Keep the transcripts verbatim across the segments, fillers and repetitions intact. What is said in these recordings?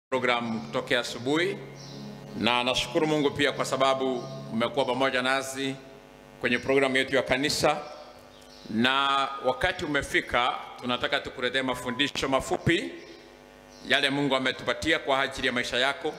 program kutokea asubuhi, na nashukuru Mungu pia kwa sababu mmekuwa pamoja nasi kwenye programu yetu ya kanisa, na wakati umefika tunataka tukuletee mafundisho mafupi yale Mungu ametupatia kwa ajili ya maisha yako.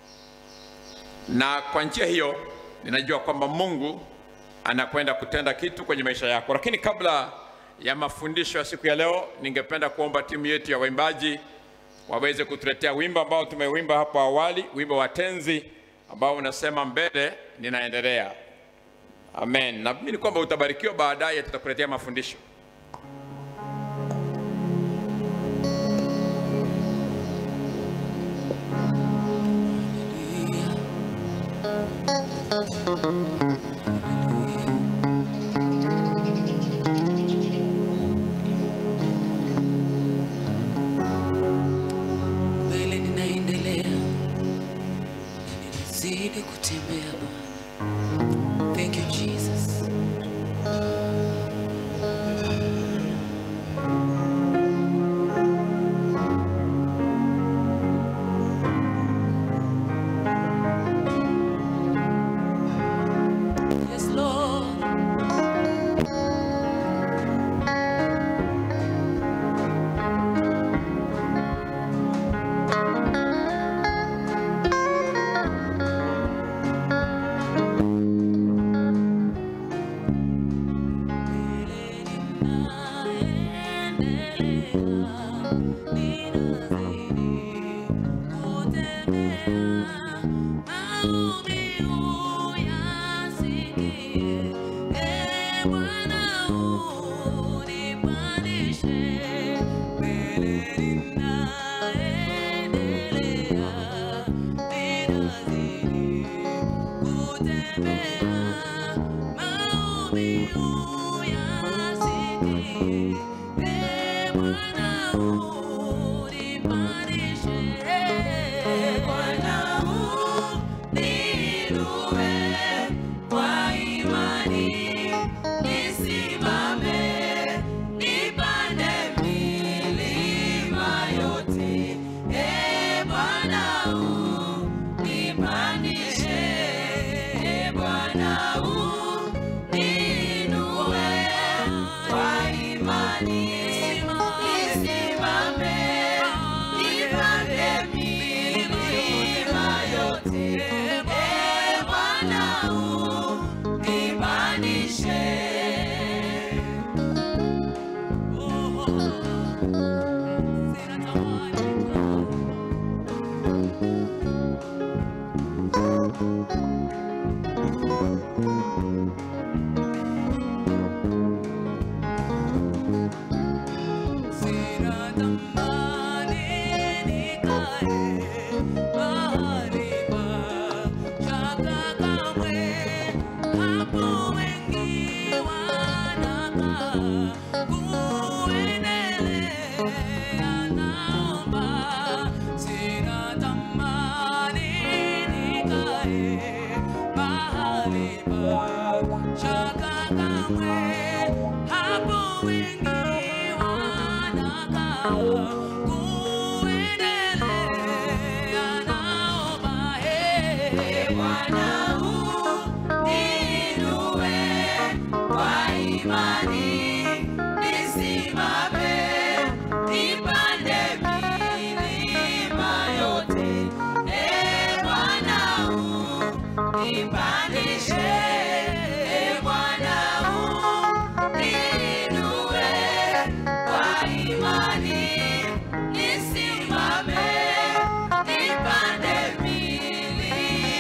Na kwa njia hiyo ninajua kwamba Mungu anakwenda kutenda kitu kwenye maisha yako. Lakini kabla ya mafundisho ya siku ya leo, ningependa kuomba timu yetu ya waimbaji waweze kutuletea wimbo ambao tumewimba hapo awali, wimbo wa tenzi ambao unasema mbele ninaendelea. Amen. Na mimi ni kwamba utabarikiwa, baadaye tutakuletea mafundisho. Mbele ninaendelea, ninazidi kutembea. Thank you, Jesus. Yes, Lord.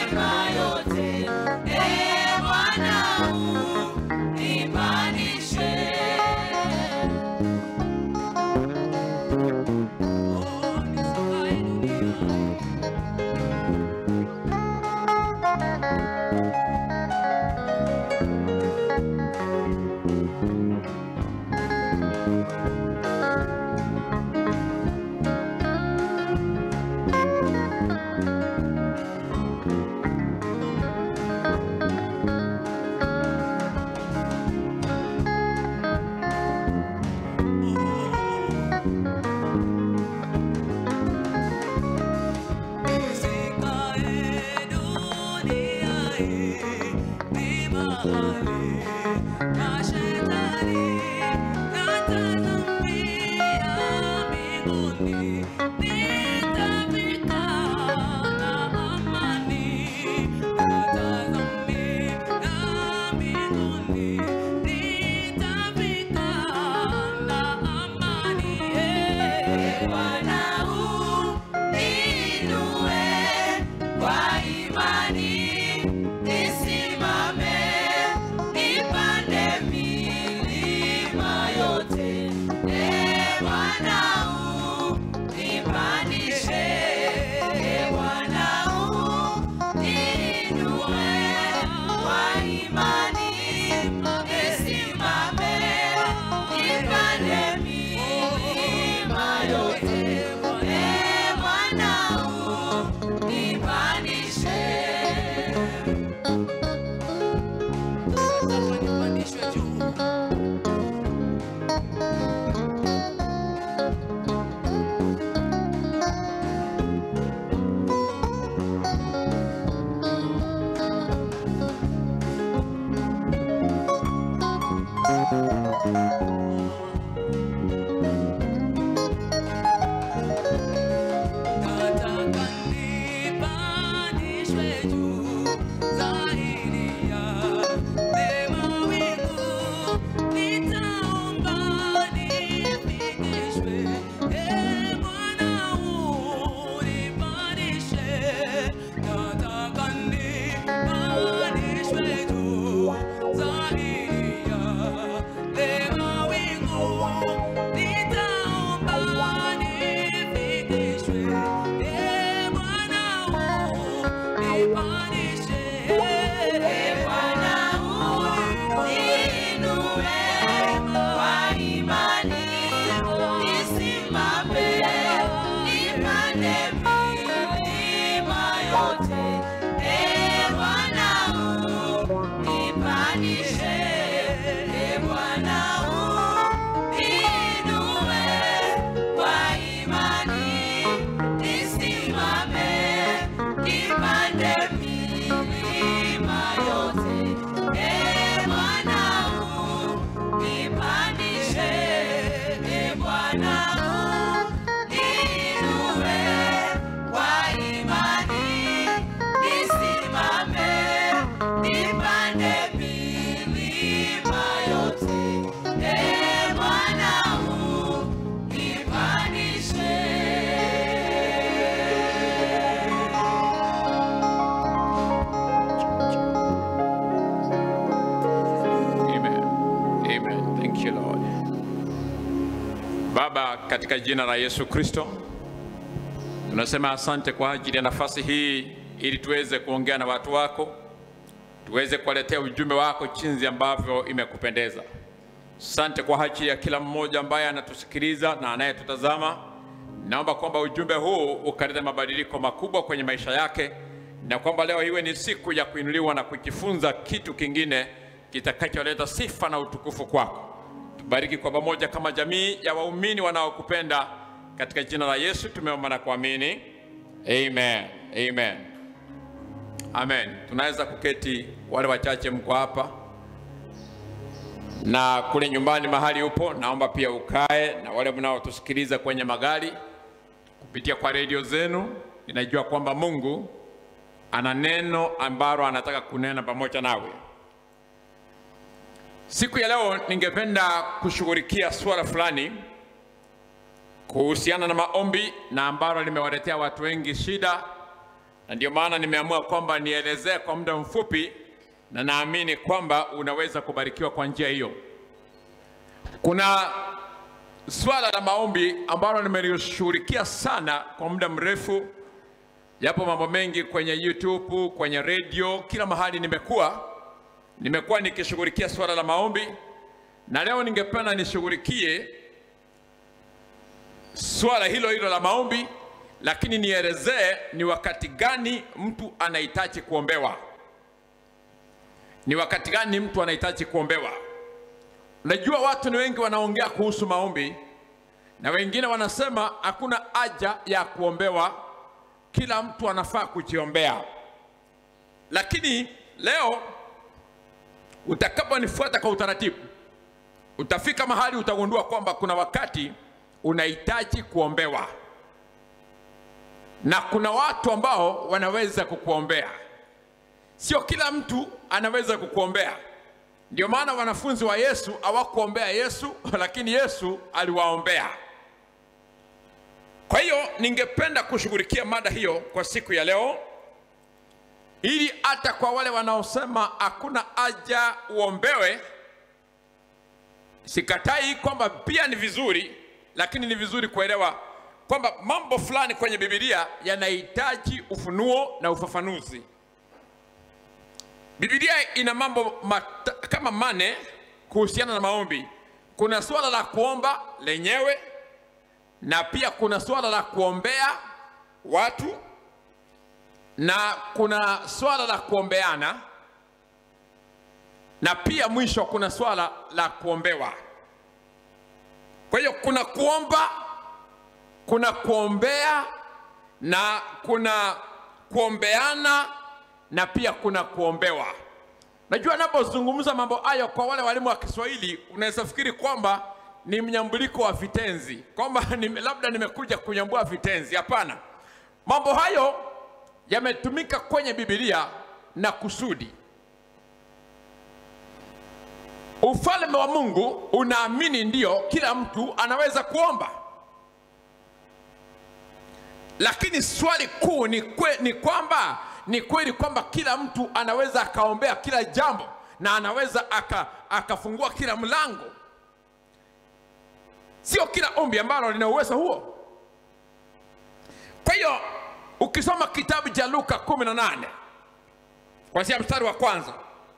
Nipandishe Baba, katika jina la Yesu Kristo, tunasema asante kwa ajili ya nafasi hii ili tuweze kuongea na watu wako, tuweze kuwaletea ujumbe wako jinsi ambavyo imekupendeza. Asante kwa ajili ya kila mmoja ambaye anatusikiliza na anayetutazama. Naomba kwamba ujumbe huu ukalete mabadiliko makubwa kwenye maisha yake, na kwamba leo iwe ni siku ya kuinuliwa na kujifunza kitu kingine kitakacholeta sifa na utukufu kwako. Tubariki kwa pamoja kama jamii ya waumini wanaokupenda, katika jina la Yesu tumeomba na kuamini. Amen. Amen. Amen. Tunaweza kuketi, wale wachache mko hapa, na kule nyumbani mahali upo naomba pia ukae, na wale mnaotusikiliza kwenye magari kupitia kwa redio zenu, ninajua kwamba Mungu ana neno ambalo anataka kunena pamoja nawe. Siku ya leo ningependa kushughulikia swala fulani kuhusiana na maombi, na ambalo limewaletea watu wengi shida, na ndio maana nimeamua kwamba nielezee kwa muda mfupi, na naamini kwamba unaweza kubarikiwa kwa njia hiyo. Kuna swala la maombi ambalo nimelishughulikia sana kwa muda mrefu. Yapo mambo mengi kwenye YouTube, kwenye radio, kila mahali nimekuwa nimekuwa nikishughulikia swala la maombi, na leo ningependa nishughulikie swala hilo hilo la maombi, lakini nielezee ni wakati gani mtu anahitaji kuombewa. Ni wakati gani mtu anahitaji kuombewa? Unajua watu ni wengi wanaongea kuhusu maombi, na wengine wanasema hakuna haja ya kuombewa, kila mtu anafaa kujiombea. Lakini leo utakaponifuata kwa utaratibu, utafika mahali utagundua kwamba kuna wakati unahitaji kuombewa. Na kuna watu ambao wanaweza kukuombea. Sio kila mtu anaweza kukuombea. Ndio maana wanafunzi wa Yesu hawakuombea Yesu, lakini Yesu aliwaombea. Kwa hiyo ningependa kushughulikia mada hiyo kwa siku ya leo, ili hata kwa wale wanaosema hakuna haja uombewe, sikatai kwamba pia ni vizuri, lakini ni vizuri kuelewa kwamba mambo fulani kwenye Biblia yanahitaji ufunuo na ufafanuzi. Biblia ina mambo mata, kama mane kuhusiana na maombi. Kuna swala la kuomba lenyewe, na pia kuna swala la kuombea watu, na kuna swala la kuombeana, na pia mwisho kuna swala la kuombewa. Kwa hiyo kuna kuomba, kuna kuombea, na kuna kuombeana, na pia kuna kuombewa. Najua napozungumza mambo hayo kwa wale walimu wa Kiswahili, unaweza fikiri kwamba ni mnyambuliko wa vitenzi, kwamba ni, labda nimekuja kunyambua vitenzi. Hapana. Mambo hayo yametumika kwenye Biblia na kusudi. Ufalme wa Mungu unaamini ndio kila mtu anaweza kuomba. Lakini swali kuu ni, kwe, ni kwamba ni kweli kwamba kila mtu anaweza akaombea kila jambo na anaweza aka, akafungua kila mlango. Sio kila ombi ambalo lina uwezo huo. Kwa hiyo ukisoma kitabu cha Luka kumi na nane kuanzia mstari wa kwanza,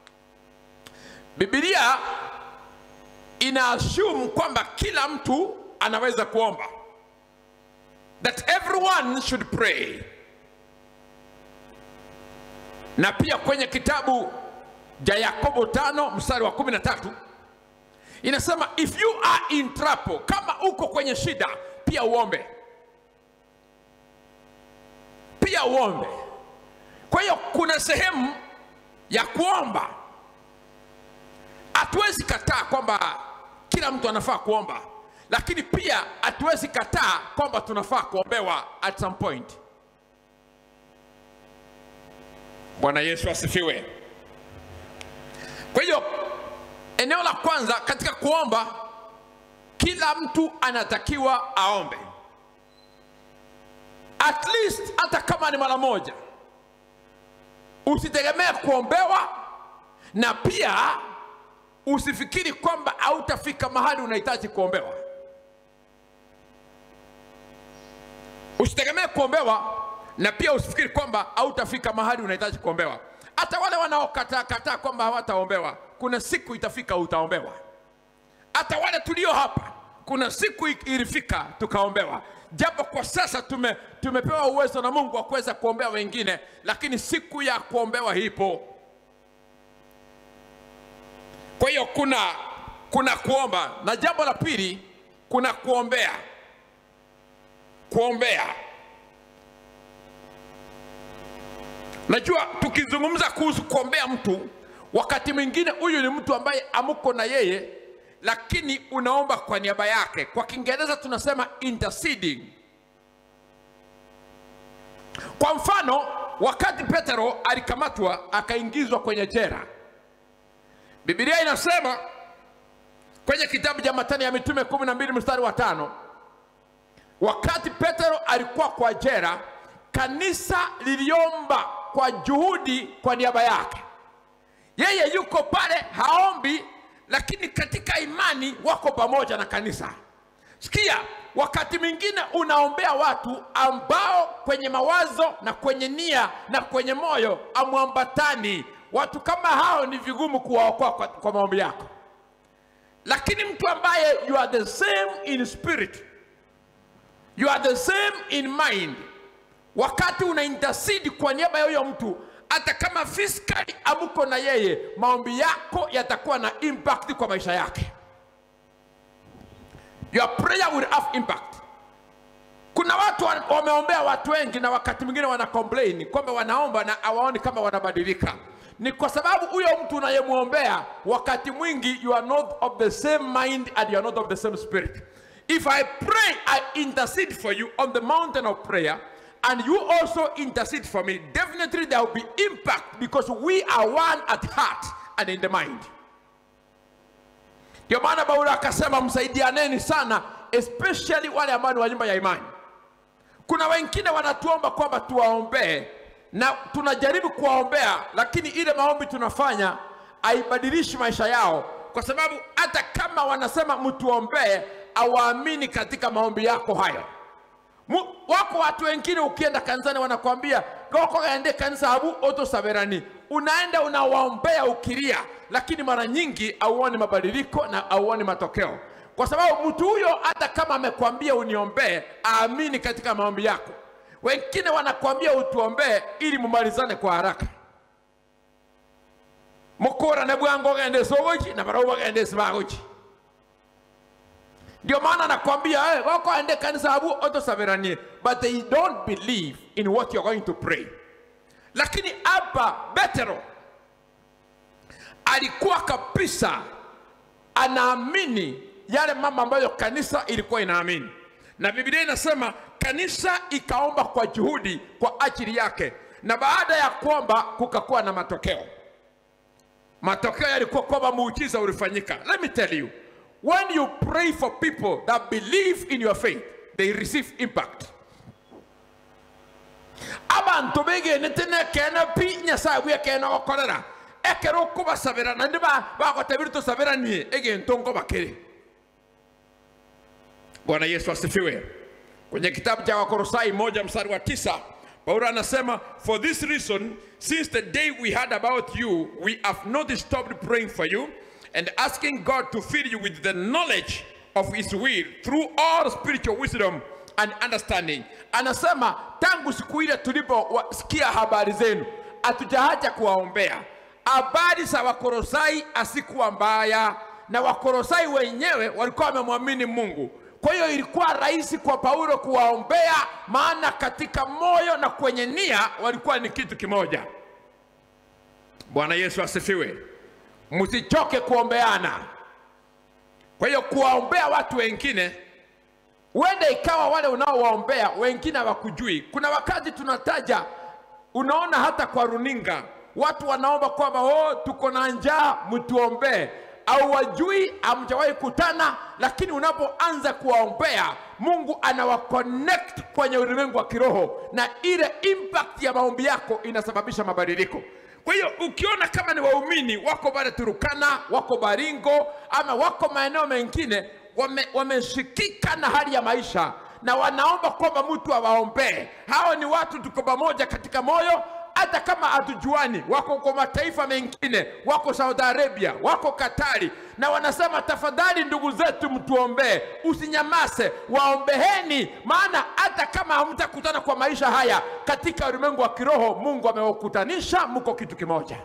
Biblia inaassume kwamba kila mtu anaweza kuomba. That everyone should pray. Na pia kwenye kitabu cha Yakobo tano mstari wa kumi na tatu inasema if you are in trouble, kama uko kwenye shida, pia uombe. Pia uombe. Kwa hiyo kuna sehemu ya kuomba. Hatuwezi kataa kwamba kila mtu anafaa kuomba, lakini pia hatuwezi kataa kwamba tunafaa kuombewa at some point. Bwana Yesu asifiwe. Kwa hiyo eneo la kwanza katika kuomba, kila mtu anatakiwa aombe. At least hata kama ni mara moja. Usitegemee kuombewa, na pia usifikiri kwamba hautafika mahali unahitaji kuombewa. Usitegemee kuombewa, na pia usifikiri kwamba hautafika mahali unahitaji kuombewa. Hata wale wanaokataa kataa kwamba hawataombewa, kuna siku itafika utaombewa. Hata wale tulio hapa, kuna siku ilifika tukaombewa. Japo kwa sasa tume, tumepewa uwezo na Mungu wa kuweza kuombea wengine, lakini siku ya kuombewa ipo. Kwa hiyo kuna kuna kuomba, na jambo la pili kuna kuombea. Kuombea. Najua tukizungumza kuhusu kuombea mtu, wakati mwingine huyu ni mtu ambaye amuko na yeye, lakini unaomba kwa niaba yake. Kwa Kiingereza tunasema interceding. Kwa mfano, wakati Petro alikamatwa akaingizwa kwenye jela, Biblia inasema kwenye kitabu cha Matendo ya Mitume kumi na mbili mstari wa tano, wakati Petro alikuwa kwa jela, kanisa liliomba kwa juhudi kwa niaba yake. Yeye yuko pale haombi, lakini katika imani wako pamoja na kanisa. Sikia, wakati mwingine unaombea watu ambao kwenye mawazo na kwenye nia na kwenye moyo amuambatani. Watu kama hao ni vigumu kuwaokoa kwa, kwa maombi yako. Lakini mtu ambaye you are the same in spirit, you are the same in mind, wakati una intercede kwa niaba ya huyo mtu, hata kama physically amuko na yeye, maombi yako yatakuwa na impact kwa maisha yake. Your prayer will have impact. Kuna watu wameombea watu wengi, na wakati mwingine wana complain kwamba wanaomba na hawaoni kama wanabadilika. Ni kwa sababu huyo mtu unayemuombea wakati mwingi you are not of the same mind and you are not of the same spirit. If I pray, I intercede for you on the mountain of prayer, and you also intercede for me, definitely there will be impact because we are one at heart and in the mind. Ndio maana Paulo akasema msaidianeni sana, especially wale ambao ni wa nyumba ya imani. Kuna wengine wanatuomba kwamba tuwaombee na tunajaribu kuwaombea, lakini ile maombi tunafanya haibadilishi maisha yao, kwa sababu hata kama wanasema mtuombee, hawaamini katika maombi yako hayo. Wako watu wengine ukienda kanisani wanakuambia goko gaende kanisa abu oto saberani, unaenda unawaombea ukilia, lakini mara nyingi hauoni mabadiliko na hauoni matokeo, kwa sababu mtu huyo hata kama amekwambia uniombee, aamini katika maombi yako. Wengine wanakuambia utuombee ili mumalizane kwa haraka. Mukora na bwango gaende sogoji na barauba gaende sibagoji. Ndio maana nakwambia eh wako aende kanisa abu oto saberani, but they don't believe in what you're going to pray. Lakini hapa Petro alikuwa kabisa anaamini yale mama ambayo kanisa ilikuwa inaamini. Na Biblia inasema kanisa ikaomba kwa juhudi kwa ajili yake, na baada ya kuomba kukakuwa na matokeo. Matokeo yalikuwa kwamba muujiza ulifanyika. Let me tell you, when you pray for people that believe in your faith, they receive impact. Abantu bege netene kena pi nyasa bwe kena okorera ekero kuba sabera na ndiba bagotabirito sabera ni ege ntongo bakere. Bwana Yesu asifiwe. Kwenye kitabu cha Wakolosai moja mstari wa tisa, Paulo anasema, for this reason, since the day we heard about you, we have not stopped praying for you and asking God to fill you with the knowledge of his will through all spiritual wisdom and understanding. Anasema tangu siku ile tuliposikia habari zenu, hatujaacha kuwaombea. Habari za Wakolosai asikuwa mbaya, na Wakolosai wenyewe walikuwa wamemwamini Mungu. Kwa hiyo ilikuwa rahisi kwa Paulo kuwaombea, maana katika moyo na kwenye nia walikuwa ni kitu kimoja. Bwana Yesu asifiwe. Msichoke kuombeana. Kwa hiyo kuwaombea watu wengine, wende ikawa wale unaowaombea wengine hawakujui. Kuna wakati tunataja, unaona hata kwa runinga, watu wanaomba kwamba oh tuko na njaa mtuombee, au wajui hamjawahi kutana, lakini unapoanza kuwaombea Mungu anawaconnect kwenye ulimwengu wa kiroho, na ile impact ya maombi yako inasababisha mabadiliko. Kwa hiyo ukiona kama ni waumini wako bare Turukana, wako Baringo, ama wako maeneo mengine wameshikika wame na hali ya maisha na wanaomba kwamba mtu awaombee, hao ni watu tuko pamoja katika moyo. Hata kama hatujuani, wako kwa mataifa mengine, wako Saudi Arabia, wako Katari, na wanasema tafadhali ndugu zetu mtuombee, usinyamase, waombeheni, maana hata kama hamtakutana kwa maisha haya, katika ulimwengu wa kiroho Mungu amewakutanisha, mko kitu kimoja.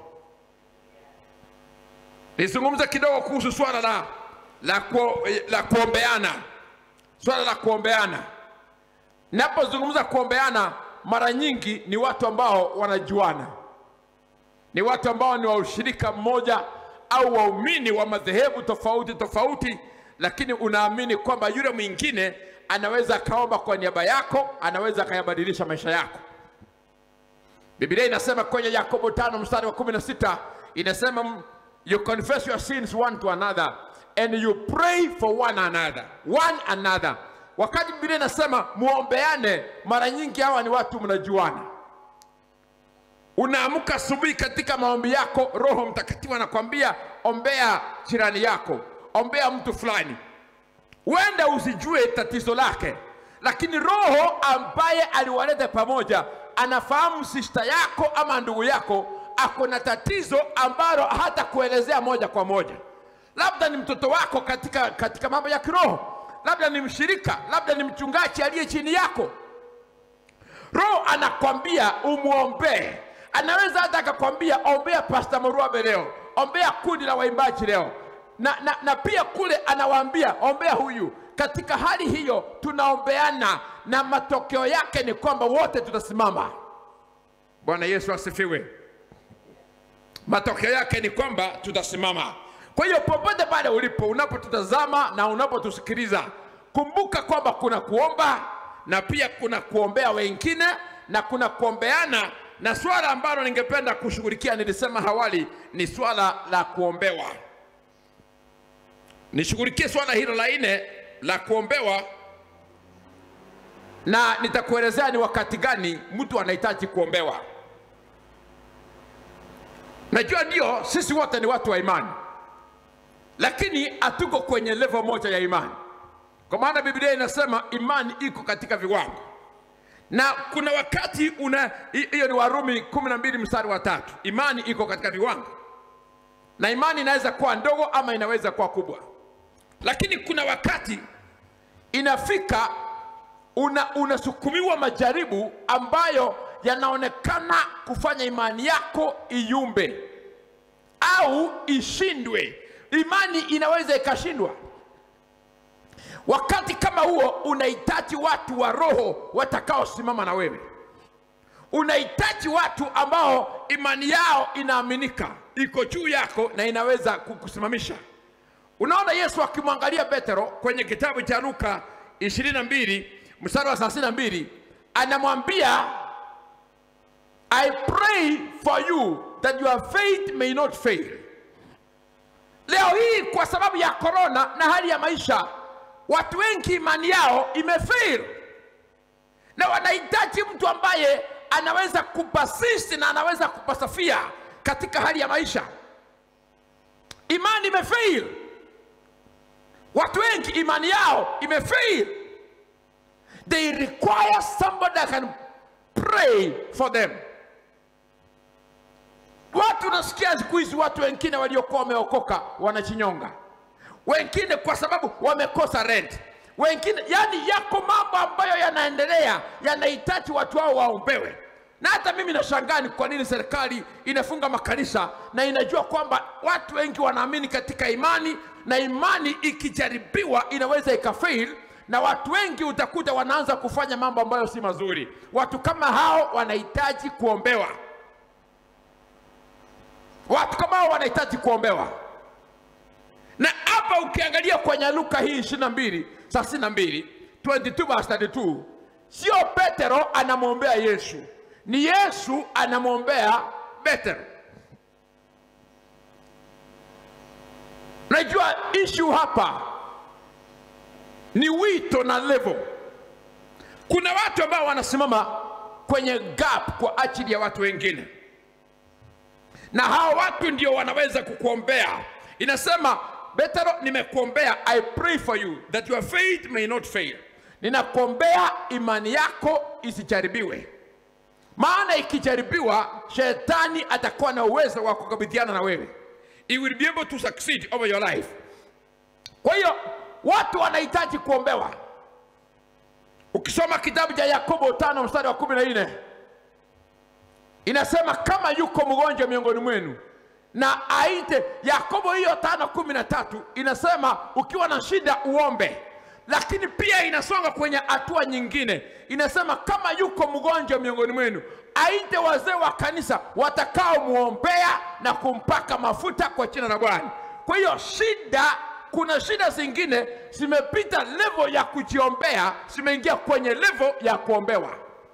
Nizungumza kidogo kuhusu swala la la, ku, la kuombeana. Swala la kuombeana. Napozungumza kuombeana, mara nyingi ni watu ambao wanajuana. Ni watu ambao ni wa ushirika mmoja au waumini wa madhehebu tofauti tofauti, lakini unaamini kwamba yule mwingine anaweza kaomba kwa niaba yako, anaweza kayabadilisha maisha yako. Biblia inasema kwenye Yakobo tano mstari wa kumi na sita, inasema you confess your sins one to another and you pray for one another. One another. Wakati Biblia inasema muombeane, mara nyingi hawa ni watu mnajuana. Unaamka asubuhi katika maombi yako, Roho Mtakatifu anakuambia ombea jirani yako, ombea mtu fulani. Wenda usijue tatizo lake, lakini Roho ambaye aliwaleta pamoja anafahamu sister yako ama ndugu yako ako na tatizo ambalo hata kuelezea moja kwa moja. Labda ni mtoto wako katika katika mambo ya kiroho, labda ni mshirika, labda ni mchungaji aliye chini yako. Roho anakwambia umuombee. Anaweza hata akakwambia ombea Pastor Muruabe leo, ombea kundi la waimbaji leo, na, na, na pia kule anawaambia ombea huyu. Katika hali hiyo tunaombeana, na matokeo yake ni kwamba wote tutasimama. Bwana Yesu asifiwe. matokeo yake ni kwamba tutasimama. Kwa hiyo popote pale ulipo, unapotutazama na unapotusikiliza, kumbuka kwamba kuna kuomba na pia kuna kuombea wengine na kuna kuombeana, na swala ambalo ningependa kushughulikia, nilisema awali, ni swala la kuombewa. Nishughulikie swala hilo la nne la kuombewa, na nitakuelezea ni wakati gani mtu anahitaji kuombewa. Najua ndio sisi wote ni watu wa imani, lakini hatuko kwenye level moja ya imani. Kwa maana Biblia inasema imani iko katika viwango. Na kuna wakati una, hiyo ni Warumi kumi na mbili mstari wa tatu. Imani iko katika viwango. Na imani inaweza kuwa ndogo ama inaweza kuwa kubwa. Lakini kuna wakati inafika una unasukumiwa majaribu ambayo yanaonekana kufanya imani yako iyumbe au ishindwe. Imani inaweza ikashindwa. Wakati kama huo unahitaji watu wa roho watakao simama na wewe. Unahitaji watu ambao imani yao inaaminika, iko juu yako na inaweza kukusimamisha. Unaona Yesu akimwangalia Petro kwenye kitabu cha Luka ishirini na mbili mstari wa thelathini na mbili, anamwambia, I pray for you that your faith may not fail. Leo hii kwa sababu ya corona na hali ya maisha, watu wengi imani yao imefail. Na wanahitaji mtu ambaye anaweza kupasisi na anaweza kupasafia katika hali ya maisha. Imani imefail. Watu wengi imani yao imefail. They require somebody that can pray for them. Watu nasikia siku hizi watu wengine waliokuwa wameokoka wanachinyonga. Wengine kwa sababu wamekosa rent. Wengine, yani yako mambo ambayo yanaendelea yanahitaji watu hao waombewe. Na hata mimi nashangaa kwa nini serikali inafunga makanisa na inajua kwamba watu wengi wanaamini katika imani, na imani ikijaribiwa inaweza ikafail, na watu wengi utakuta wanaanza kufanya mambo ambayo si mazuri. Watu kama hao wanahitaji kuombewa. Watu kama hao wanahitaji kuombewa. Na hapa ukiangalia kwenye Luka hii ishirini na mbili thelathini na mbili, ishirini na mbili verse thelathini na mbili, sio Petro anamwombea Yesu, ni Yesu anamwombea Petro. Najua issue hapa ni wito na level. Kuna watu ambao wanasimama kwenye gap kwa ajili ya watu wengine, na hao watu ndio wanaweza kukuombea. Inasema, Petro, nimekuombea, I pray for you that your faith may not fail. Ninakuombea imani yako isijaribiwe. Maana ikijaribiwa, shetani atakuwa na uwezo wa kukabiliana na wewe. He will be able to succeed over your life. Kwa hiyo watu wanahitaji kuombewa. Ukisoma kitabu cha Yakobo tano mstari wa kumi na nne, inasema kama yuko mgonjwa miongoni mwenu na aite. Yakobo hiyo tano kumi na tatu inasema ukiwa na shida uombe. Lakini pia inasonga kwenye hatua nyingine, inasema kama yuko mgonjwa miongoni mwenu aite wazee wa kanisa watakao muombea na kumpaka mafuta kwa jina la Bwana. Kwa hiyo shida, kuna shida zingine zimepita level ya kujiombea, zimeingia kwenye level ya kuombewa.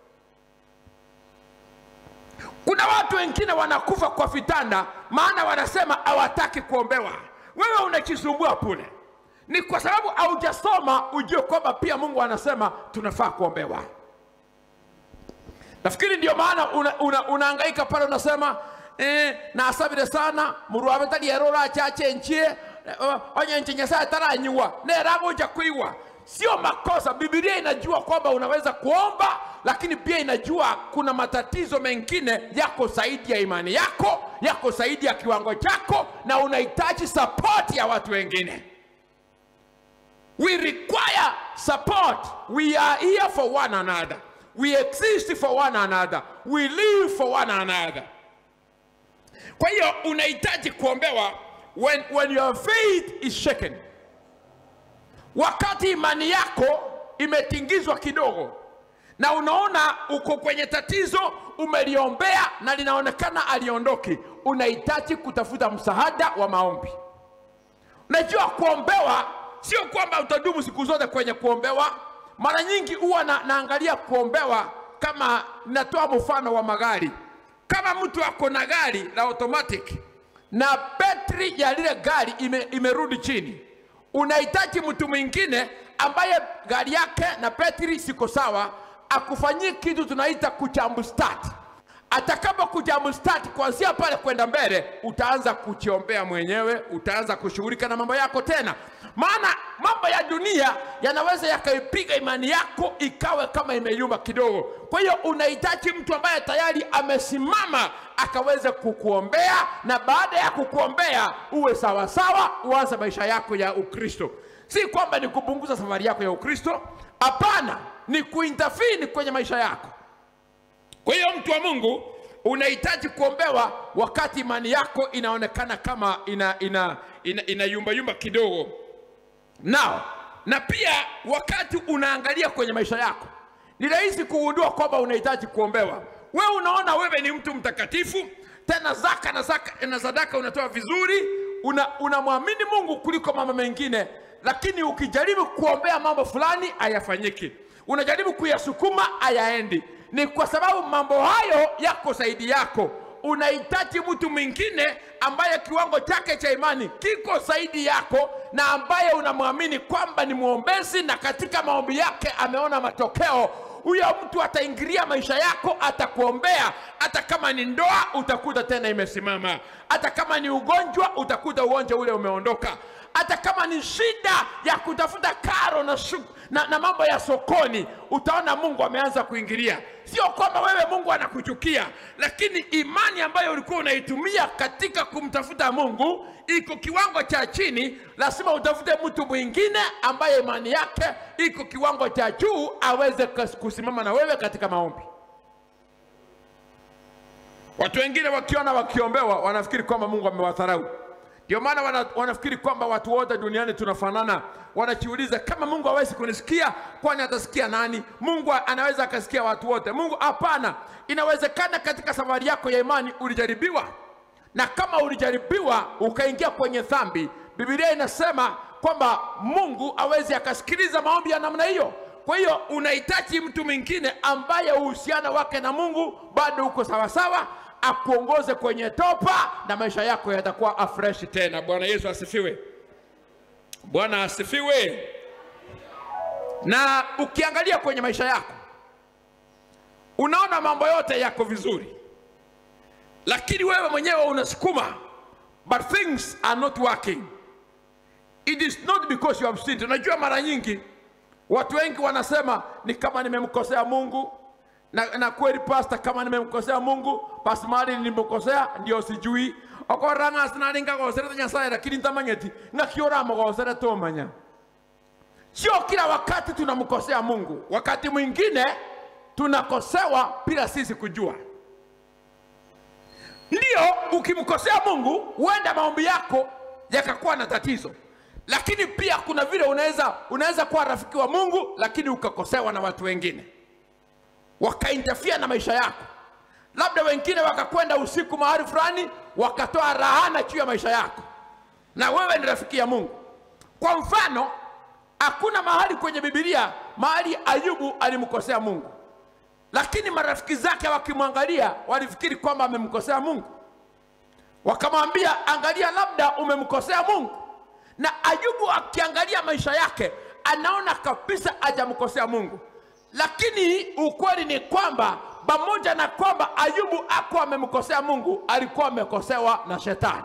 Kuna watu wengine wanakufa kwa vitanda maana wanasema hawataki kuombewa. Wewe unachisumbua pule. Ni kwa sababu haujasoma ujue kwamba pia Mungu anasema tunafaa kuombewa. Nafikiri ndio maana una, una, unahangaika pale unasema eh, na asabire sana muruabe tali erora chache nchie onye nchinya saa taranyua ne rago uja kuiwa. Sio makosa. Biblia inajua kwamba unaweza kuomba, lakini pia inajua kuna matatizo mengine yako zaidi ya imani yako, yako zaidi ya kiwango chako, na unahitaji support ya watu wengine. We require support. We are here for one another. We exist for one another. We live for one another. Kwa hiyo unahitaji kuombewa when, when your faith is shaken. Wakati imani yako imetingizwa kidogo na unaona uko kwenye tatizo, umeliombea na linaonekana aliondoki, unahitaji kutafuta msaada wa maombi. Unajua kuombewa sio kwamba utadumu siku zote kwenye kuombewa. Mara nyingi huwa na, naangalia kuombewa kama, natoa mfano wa magari. Kama mtu ako na gari la automatic na betri ya lile gari ime, imerudi chini, unahitaji mtu mwingine ambaye gari yake na betri siko sawa akufanyie kitu tunaita kujump start. Atakapo kujump start, kuanzia pale kwenda mbele utaanza kujiombea mwenyewe, utaanza kushughulika na mambo yako tena. Maana mambo ya dunia yanaweza yakaipiga imani yako ikawe kama imeyumba kidogo. Kwa hiyo unahitaji mtu ambaye tayari amesimama akaweze kukuombea, na baada ya kukuombea uwe sawa sawa, uanze maisha yako ya Ukristo. Si kwamba ni kupunguza safari yako ya Ukristo, hapana, ni kuintervene kwenye maisha yako. Kwa hiyo mtu wa Mungu, unahitaji kuombewa wakati imani yako inaonekana kama ina ina ina, ina yumba yumba kidogo. Now, na pia wakati unaangalia kwenye maisha yako, ni rahisi kugundua kwamba unahitaji kuombewa. Wewe unaona wewe ni mtu mtakatifu, tena zaka na zaka na sadaka unatoa vizuri, una unamwamini Mungu kuliko mambo mengine, lakini ukijaribu kuombea mambo fulani hayafanyiki. Unajaribu kuyasukuma hayaendi. Ni kwa sababu mambo hayo yako zaidi yako. Unahitaji mtu mwingine ambaye kiwango chake cha imani kiko zaidi yako, na ambaye unamwamini kwamba ni muombezi, na katika maombi yake ameona matokeo. Huyo mtu ataingilia maisha yako, atakuombea. Hata kama ni ndoa utakuta tena imesimama, hata kama ni ugonjwa utakuta ugonjwa ule umeondoka, hata kama ni shida ya kutafuta karo na, na, na mambo ya sokoni, utaona Mungu ameanza kuingilia. Sio kwamba wewe Mungu anakuchukia, lakini imani ambayo ulikuwa unaitumia katika kumtafuta Mungu iko kiwango cha chini. Lazima utafute mtu mwingine ambaye imani yake iko kiwango cha juu aweze kusimama na wewe katika maombi. Watu wengine wakiona wakiombewa wanafikiri kwamba Mungu amewadharau. Ndio maana wana, wanafikiri kwamba watu wote duniani tunafanana. Wanajiuliza, kama Mungu hawezi kunisikia, kwani atasikia nani? Mungu anaweza akasikia watu wote. Mungu hapana. Inawezekana katika safari yako ya imani ulijaribiwa, na kama ulijaribiwa ukaingia kwenye dhambi, Biblia inasema kwamba Mungu hawezi akasikiliza maombi ya namna hiyo. Kwa hiyo unahitaji mtu mwingine ambaye uhusiano wake na Mungu bado uko sawa sawa, akuongoze kwenye topa, na maisha yako yatakuwa afresh tena. Bwana Yesu asifiwe. Bwana asifiwe. Na ukiangalia kwenye maisha yako, unaona mambo yote yako vizuri, lakini wewe mwenyewe unasukuma, but things are not working. It is not because you have sinned. Unajua mara nyingi watu wengi wanasema ni kama nimemkosea Mungu. Na, na kweli pastor, kama nimemkosea Mungu, pastor mali nimemkosea ndio sijui. Okoranga sinalinga gosera Nyasaye, lakini ntamanyeti ngakiora mogosera tomanya. Sio kila wakati tunamkosea Mungu. Wakati mwingine tunakosewa bila sisi kujua. Ndio ukimkosea Mungu huenda maombi yako yakakuwa na tatizo. Lakini pia kuna vile unaweza unaweza kuwa rafiki wa Mungu lakini ukakosewa na watu wengine, wakainterfere na maisha yako. Labda wengine wakakwenda usiku mahali fulani wakatoa rahana juu ya maisha yako, na wewe ni rafiki ya Mungu. Kwa mfano, hakuna mahali kwenye Biblia mahali Ayubu alimkosea Mungu, lakini marafiki zake wakimwangalia walifikiri kwamba amemkosea Mungu. Wakamwambia, angalia, labda umemkosea Mungu. Na Ayubu akiangalia maisha yake anaona kabisa hajamkosea Mungu. Lakini ukweli ni kwamba pamoja na kwamba Ayubu hakuwa amemkosea Mungu, alikuwa amekosewa na shetani.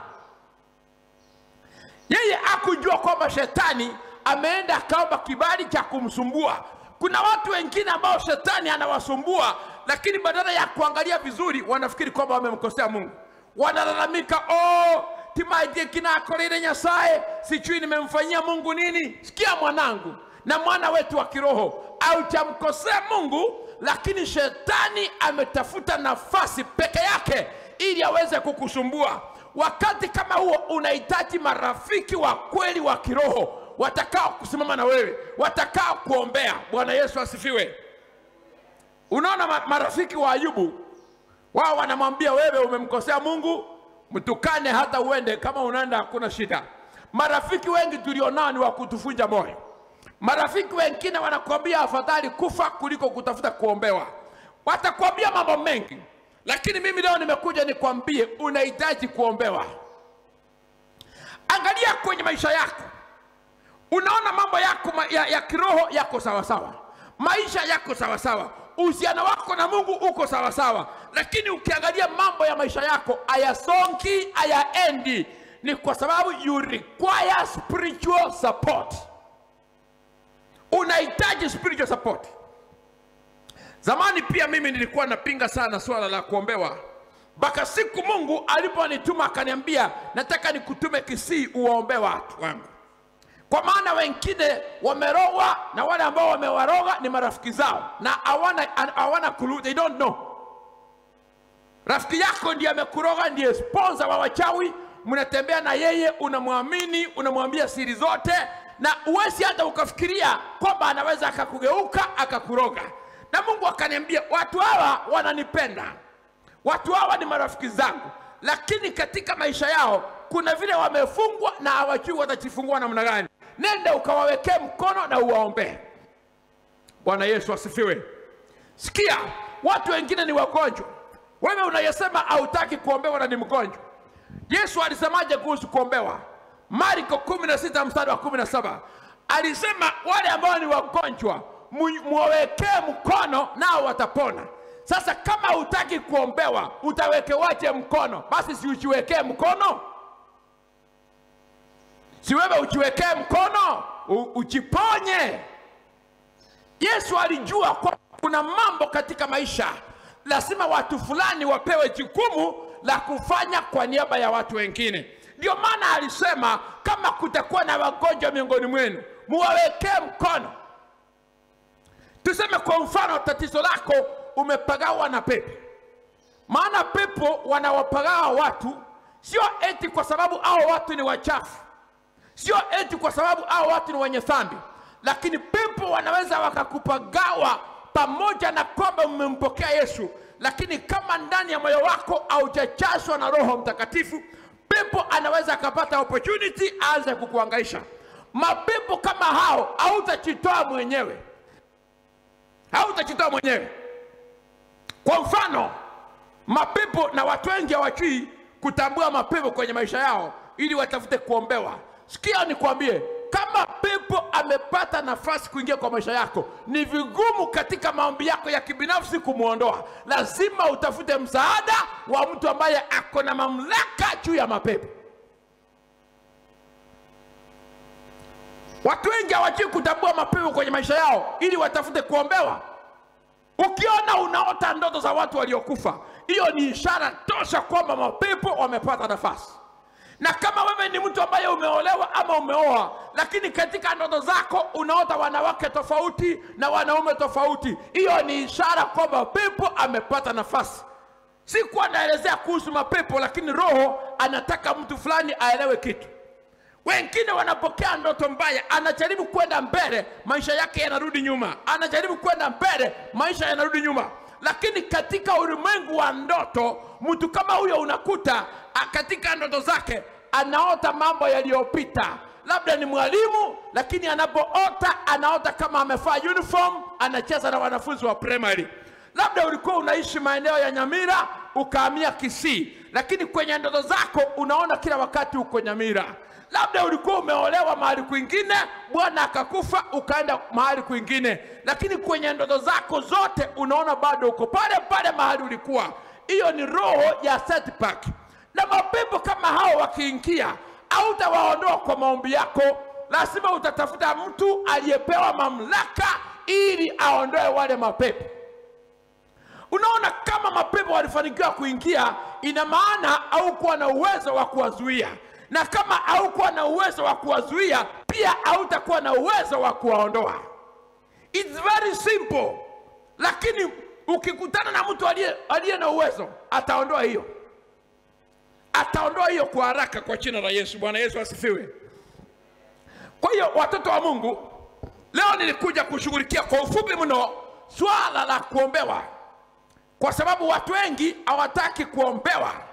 Yeye hakujua kwamba shetani ameenda akaomba kibali cha kumsumbua. Kuna watu wengine ambao shetani anawasumbua, lakini badala ya kuangalia vizuri wanafikiri kwamba wamemkosea Mungu. Wanalalamika, oh, timaje kinakorire Nyasaye, sijui nimemfanyia Mungu nini. Sikia mwanangu na mwana wetu wa kiroho, au chamkosea Mungu, lakini shetani ametafuta nafasi peke yake ili aweze kukusumbua. Wakati kama huo unahitaji marafiki wa kweli wa kiroho, watakao kusimama na wewe, watakao kuombea. Bwana Yesu asifiwe. Unaona marafiki wa Ayubu, wao wanamwambia wewe umemkosea Mungu, mtukane hata uende, kama unaenda hakuna shida. Marafiki wengi tulionao ni wa kutufunja moyo. Marafiki wengine wanakuambia afadhali kufa kuliko kutafuta kuombewa. Watakwambia mambo mengi, lakini mimi leo nimekuja nikwambie unahitaji kuombewa. Angalia kwenye maisha yako. Unaona mambo yako ya, ya kiroho yako sawa sawa. Maisha yako sawa sawa. Uhusiano wako na Mungu uko sawa sawa. Lakini ukiangalia mambo ya maisha yako hayasongi, hayaendi, ni kwa sababu you require spiritual support. Unahitaji spiritual support. Zamani pia mimi nilikuwa napinga sana swala la kuombewa. Baka siku Mungu aliponituma akaniambia, nataka nikutume Kisii uombe watu wangu. Kwa maana wengine wameroga na wale ambao wamewaroga ni marafiki zao. Na hawana hawana clue, they don't know. Rafiki yako ndiye amekuroga, ndiye sponsor wa wachawi, mnatembea na yeye, unamwamini, unamwambia siri zote, na uwezi hata ukafikiria kwamba anaweza akakugeuka akakuroga. Na Mungu akaniambia, watu hawa wananipenda. Watu hawa ni marafiki zangu, lakini katika maisha yao kuna vile wamefungwa na hawajui watajifungua namna gani. Nenda ukawawekee mkono na uwaombe. Bwana Yesu asifiwe. Sikia, watu wengine ni wagonjwa. Wewe unayesema hautaki kuombewa na ni mgonjwa. Yesu alisemaje kuhusu kuombewa? Marko kumi na sita mstari wa kumi na saba. Alisema wale ambao ni wagonjwa muwekee mkono nao watapona. Sasa kama hutaki kuombewa, utawekewaje mkono? Basi si ujiwekee mkono. Si wewe ujiwekee mkono, ujiponye. Yesu alijua kwa kuna mambo katika maisha lazima watu fulani wapewe jukumu la kufanya kwa niaba ya watu wengine. Ndio maana alisema kama kutakuwa na wagonjwa miongoni mwenu, muwawekee mkono. Tuseme kwa mfano tatizo lako umepagawa na pepo. Maana pepo wanawapagawa watu sio eti kwa sababu hao watu ni wachafu. Sio eti kwa sababu hao watu ni wenye dhambi. Lakini pepo wanaweza wakakupagawa pamoja na kwamba umempokea Yesu, lakini kama ndani ya moyo wako haujajazwa na Roho Mtakatifu, pepo anaweza akapata opportunity aanze kukuhangaisha. Mapepo kama hao hautajitoa mwenyewe. Hautajitoa mwenyewe. Kwa mfano, mapepo na watu wengi hawajui kutambua mapepo kwenye maisha yao ili watafute kuombewa. Sikia nikwambie, kama pepo amepata nafasi kuingia kwa maisha yako, ni vigumu katika maombi yako ya kibinafsi kumuondoa. Lazima utafute msaada wa mtu ambaye ako na mamlaka juu ya mapepo. Watu wengi hawajui kutambua mapepo kwenye maisha yao ili watafute kuombewa. Ukiona unaota ndoto za watu waliokufa, hiyo ni ishara tosha kwamba mapepo wamepata nafasi. Na kama wewe ni mtu ambaye umeolewa ama umeoa, lakini katika ndoto zako unaota wanawake tofauti na wanaume tofauti, hiyo ni ishara kwamba pepo amepata nafasi. Si kwa naelezea kuhusu mapepo, lakini Roho anataka mtu fulani aelewe kitu. Wengine wanapokea ndoto mbaya, anajaribu kwenda mbele, maisha yake yanarudi nyuma. Anajaribu kwenda mbele, maisha yanarudi nyuma. Lakini katika ulimwengu wa ndoto, mtu kama huyo unakuta katika ndoto zake anaota mambo yaliyopita. Labda ni mwalimu, lakini anapoota anaota kama amevaa uniform, anacheza na wanafunzi wa primary. Labda ulikuwa unaishi maeneo ya Nyamira ukahamia Kisii, lakini kwenye ndoto zako unaona kila wakati uko Nyamira. Labda ulikuwa umeolewa mahali kwingine, bwana akakufa ukaenda mahali kwingine, lakini kwenye ndoto zako zote unaona bado uko pale pale mahali ulikuwa. Hiyo ni roho ya setback. Na mapepo kama hao wakiingia, hautawaondoa kwa maombi yako. Lazima utatafuta mtu aliyepewa mamlaka ili aondoe wale mapepo. Unaona, kama mapepo walifanikiwa kuingia, ina maana haukuwa na uwezo wa kuwazuia. Na kama haukuwa na uwezo wa kuwazuia, pia hautakuwa na uwezo wa kuwaondoa. It's very simple. Lakini ukikutana na mtu aliye aliye na uwezo, ataondoa hiyo. Ataondoa hiyo kwa haraka kwa jina la Yesu. Bwana Yesu asifiwe. Kwa hiyo watoto wa Mungu, leo nilikuja kushughulikia kwa ufupi mno swala la kuombewa. Kwa sababu watu wengi hawataki kuombewa.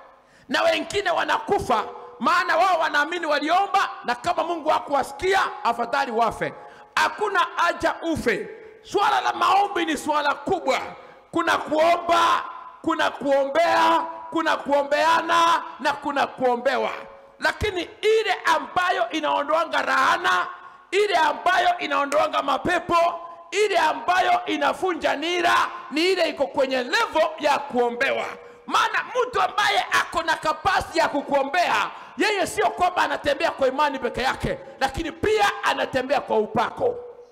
na wengine wanakufa maana wao wanaamini waliomba, na kama Mungu hakuwasikia afadhali wafe. Hakuna haja ufe. Swala la maombi ni swala kubwa. Kuna kuomba, kuna kuombea, kuna kuombeana na kuna kuombewa. Lakini ile ambayo inaondoanga laana, ile ambayo inaondoanga mapepo, ile ambayo inafunja nira, ni ile iko kwenye level ya kuombewa. Maana mtu ambaye ako na kapasiti ya kukuombea, yeye sio kwamba anatembea kwa imani peke yake, lakini pia anatembea kwa upako.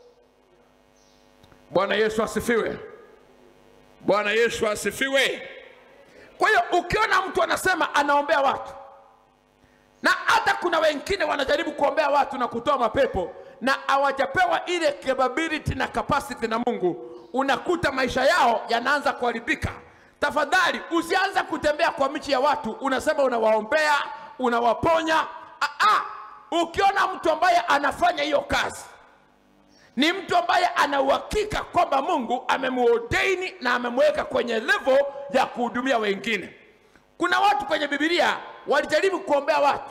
Bwana Yesu asifiwe. Bwana Yesu asifiwe. Kwa hiyo ukiona mtu anasema anaombea watu, na hata kuna wengine wanajaribu kuombea watu na kutoa mapepo, na hawajapewa ile capability na capacity na Mungu, unakuta maisha yao yanaanza kuharibika. Tafadhali usianze kutembea kwa michi ya watu unasema unawaombea, unawaponya. Ah ah, ukiona mtu ambaye anafanya hiyo kazi, ni mtu ambaye ana uhakika kwamba Mungu amemuordaini na amemweka kwenye level ya kuhudumia wengine. Kuna watu kwenye Biblia walijaribu kuombea watu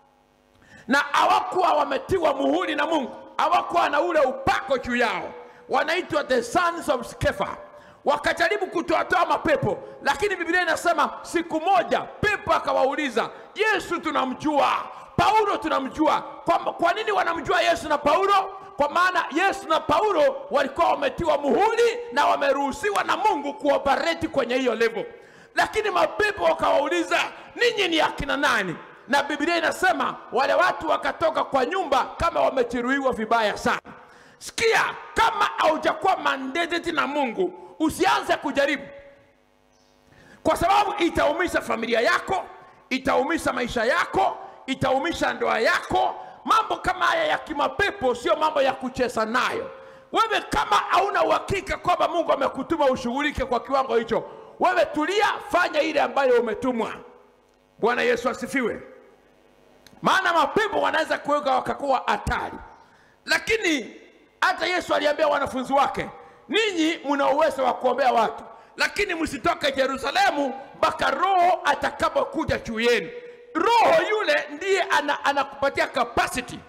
na hawakuwa wametiwa muhuri na Mungu, hawakuwa na ule upako juu yao. Wanaitwa the sons of Sceva. Wakajaribu kutoa mapepo, lakini Biblia inasema siku moja pepo akawauliza, Yesu tunamjua, Paulo tunamjua. Kwa, kwa nini wanamjua Yesu na Paulo? Kwa maana Yesu na Paulo walikuwa wametiwa muhuri na wameruhusiwa na Mungu kuoperate kwenye hiyo level. Lakini mapepo wakawauliza, ninyi ni akina nani? Na Biblia inasema wale watu wakatoka kwa nyumba kama wamejeruhiwa vibaya sana. Sikia, kama haujakuwa mandated na Mungu, usianze kujaribu, kwa sababu itaumisha familia yako, itaumisha maisha yako, itaumisha ndoa yako. Mambo kama haya ya kimapepo sio mambo ya kucheza nayo. Wewe kama hauna uhakika kwamba Mungu amekutuma ushughulike kwa kiwango hicho, wewe tulia, fanya ile ambayo umetumwa. Bwana Yesu asifiwe. Maana mapepo wanaweza kuweka wakakuwa hatari. Lakini hata Yesu aliambia wanafunzi wake, ninyi mna uwezo wa kuombea watu, lakini msitoke Yerusalemu mpaka Roho atakapokuja juu yenu. Roho yule ndiye anakupatia ana capacity,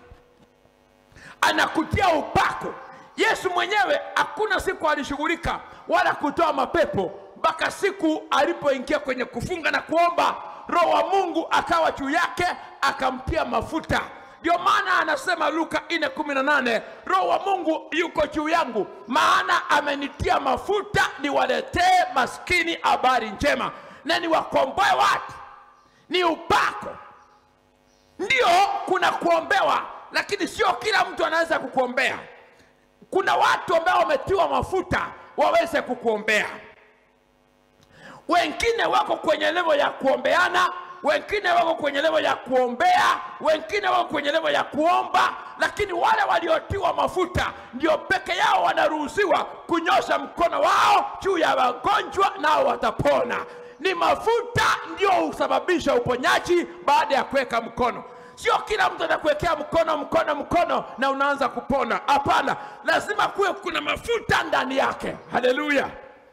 anakutia upako. Yesu mwenyewe hakuna siku alishughulika wala kutoa mapepo mpaka siku alipoingia kwenye kufunga na kuomba, Roho wa Mungu akawa juu yake, akamtia mafuta. Ndio maana anasema Luka nne kumi na nane, Roho wa Mungu yuko juu yangu, maana amenitia mafuta niwaletee maskini habari njema, na niwakomboe watu. Ni upako. Ndio kuna kuombewa, lakini sio kila mtu anaweza kukuombea. Kuna watu ambao wametiwa mafuta waweze kukuombea. Wengine wako kwenye level ya kuombeana, wengine wako kwenye level ya kuombea, wengine wako kwenye level ya kuomba. Lakini wale waliotiwa mafuta ndio peke yao wanaruhusiwa kunyosha mkono wao juu ya wagonjwa nao watapona. Ni mafuta ndio husababisha uponyaji baada ya kuweka mkono. Sio kila mtu anakuwekea mkono mkono mkono na unaanza kupona. Hapana, lazima kuwe kuna mafuta ndani yake. Haleluya.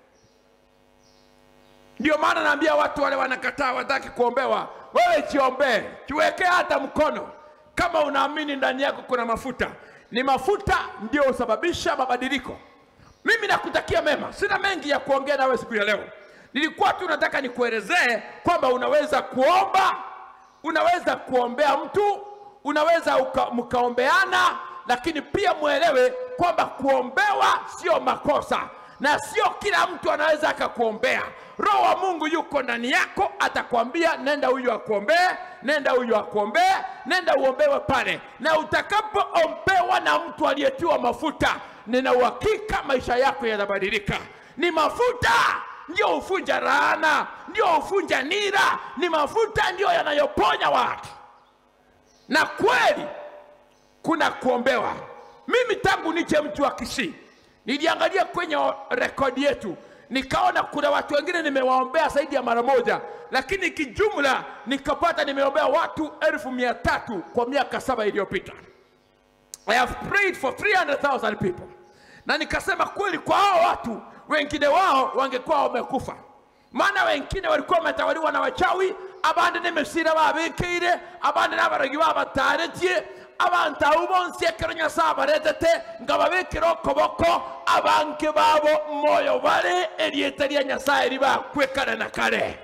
Ndio maana naambia watu wale wanakataa, wataki kuombewa, wewe jiombee, jiwekee hata mkono kama unaamini ndani yako kuna mafuta. Ni mafuta ndio husababisha mabadiliko. Mimi nakutakia mema. Sina mengi ya kuongea nawe siku ya leo. Nilikuwa tu nataka nikuelezee kwamba unaweza kuomba, unaweza kuombea mtu, unaweza uka, mkaombeana, lakini pia muelewe kwamba kuombewa sio makosa, na sio kila mtu anaweza akakuombea. Roho wa Mungu yuko ndani yako, atakwambia nenda huyu akuombee, nenda huyu akuombee, nenda uombewe pale. Na utakapoombewa na mtu aliyetiwa mafuta, nina uhakika maisha yako yanabadilika. Ni mafuta ndio hufunja laana, ndio hufunja nira. Ni mafuta ndio yanayoponya watu. Na kweli kuna kuombewa. Mimi tangu nije mtu wa Kisii, niliangalia kwenye rekodi yetu, nikaona kuna watu wengine nimewaombea zaidi ya mara moja, lakini kijumla nikapata nimeombea watu elfu mia tatu kwa miaka saba iliyopita. I have prayed for three hundred thousand people. Na nikasema kweli kwa hao watu wengine wao wangekuwa wamekufa. Maana wengine walikuwa wametawaliwa na wachawi, abandi nemesira babikire abandi nabaragi babataretiye abantu ubonse keranya sabaretete ngababikira okoboko abanke babo moyo bare erieta lya Nyasaye riba kwekana na kare.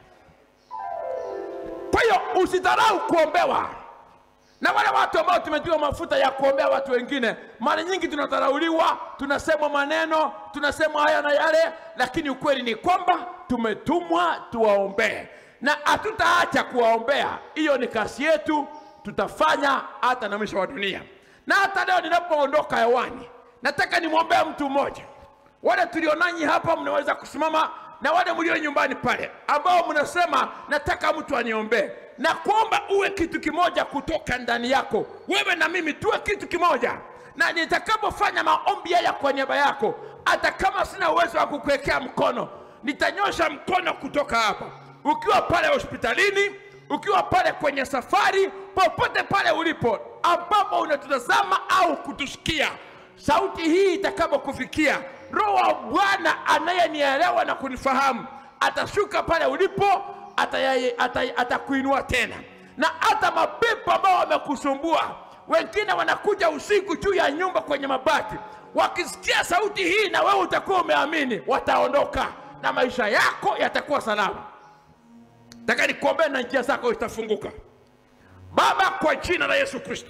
Kwa hiyo usidharau kuombewa. Na wale watu ambao tumetiwa mafuta ya kuombea watu wengine, mara nyingi tunadharauliwa, tunasema maneno, tunasema haya na yale, lakini ukweli ni kwamba tumetumwa tuwaombee. Na hatutaacha kuwaombea. Hiyo ni kazi yetu, tutafanya hata na mwisho wa dunia. Na hata leo ninapoondoka hewani, nataka nimwombee mtu mmoja. Wale tulionanyi hapa mnaweza kusimama, na wale mlio nyumbani pale ambao mnasema nataka mtu aniombee. Na kuomba uwe kitu kimoja kutoka ndani yako. Wewe na mimi tuwe kitu kimoja. Na nitakapofanya maombi haya kwa niaba yako, hata kama sina uwezo wa kukuwekea mkono, nitanyosha mkono kutoka hapa. Ukiwa pale hospitalini, ukiwa pale kwenye safari, popote pale ulipo ambapo unatutazama au kutusikia, sauti hii itakapokufikia, Roho wa Bwana anayenielewa na kunifahamu atashuka pale ulipo, atakuinua tena. Na hata mapepo ambao wamekusumbua, wengine wanakuja usiku juu ya nyumba kwenye mabati, wakisikia sauti hii na wewe utakuwa umeamini, wataondoka na maisha yako yatakuwa salama. Nataka nikuombee na njia zako itafunguka. Baba, kwa jina la Yesu Kristo,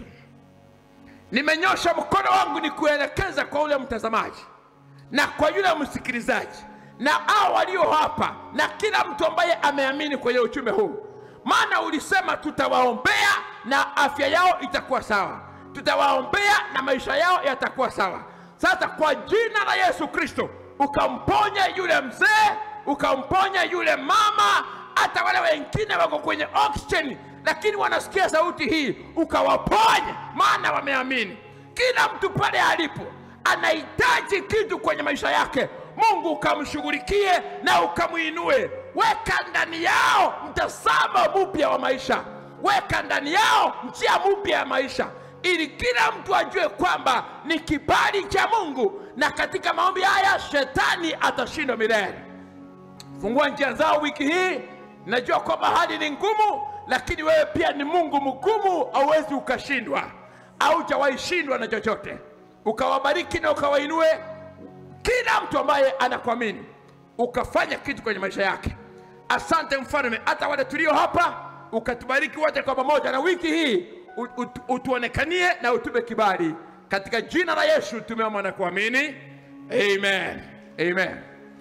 nimenyosha mkono wangu nikuelekeza kwa ule mtazamaji na kwa yule msikilizaji na hao walio hapa na kila mtu ambaye ameamini kwenye ujumbe huu. Maana ulisema tutawaombea na afya yao itakuwa sawa, tutawaombea na maisha yao yatakuwa sawa. Sasa kwa jina la Yesu Kristo, ukamponye yule mzee, ukamponye yule mama, hata wale wengine wako kwenye oxygen lakini wanasikia sauti hii, ukawaponye maana wameamini. Kila mtu pale alipo anahitaji kitu kwenye maisha yake, Mungu ukamshughulikie na ukamuinue. Weka ndani yao mtazamo mpya wa maisha, weka ndani yao njia mpya ya maisha, ili kila mtu ajue kwamba ni kibali cha Mungu, na katika maombi haya shetani atashindwa milele. Fungua njia zao wiki hii. Najua kwamba hali ni ngumu, lakini wewe pia ni Mungu mgumu, hauwezi ukashindwa, au jawahi shindwa na chochote. Ukawabariki na ukawainue kila mtu ambaye anakuamini, ukafanya kitu kwenye maisha yake. Asante Mfalme, hata wale tulio hapa ukatubariki wote kwa pamoja, na wiki hii utuonekanie na utupe kibali. Katika jina la Yesu tumeomba na kuamini. Amen. Amen.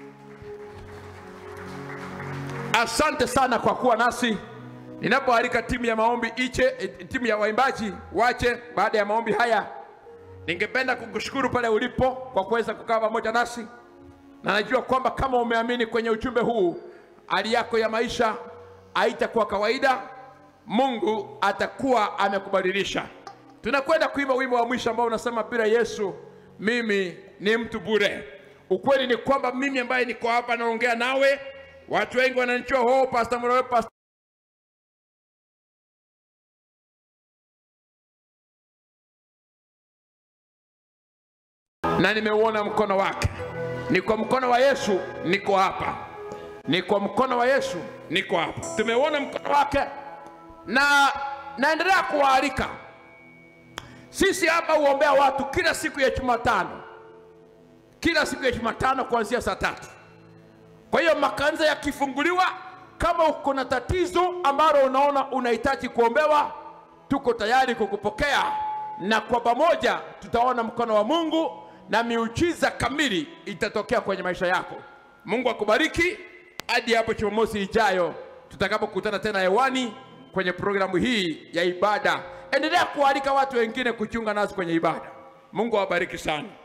Asante sana kwa kuwa nasi. Ninapoalika timu ya maombi iche, timu ya waimbaji wache baada ya maombi haya, ningependa kukushukuru pale ulipo kwa kuweza kukaa pamoja nasi. Na najua kwamba kama umeamini kwenye ujumbe huu, hali yako ya maisha haitakuwa kawaida. Mungu atakuwa amekubadilisha. Tunakwenda kuimba wimbo wa mwisho ambao unasema bila Yesu mimi ni mtu bure. Ukweli ni kwamba mimi ambaye niko hapa naongea nawe, watu wengi wananichua ho Pastor Morowe, Pastor na nimeuona mkono wake. Ni kwa mkono wa Yesu niko hapa, ni kwa mkono wa Yesu niko hapa. Tumeuona mkono wake, na naendelea kuwaalika. Sisi hapa uombea watu kila siku ya Jumatano, kila siku ya Jumatano kuanzia saa tatu. Kwa hiyo makanisa yakifunguliwa, kama uko na tatizo ambalo unaona unahitaji kuombewa, tuko tayari kukupokea, na kwa pamoja tutaona mkono wa Mungu na miujiza kamili itatokea kwenye maisha yako. Mungu akubariki hadi hapo Jumamosi ijayo tutakapokutana tena hewani kwenye programu hii ya ibada. Endelea kualika watu wengine kujiunga nasi kwenye ibada. Mungu awabariki sana.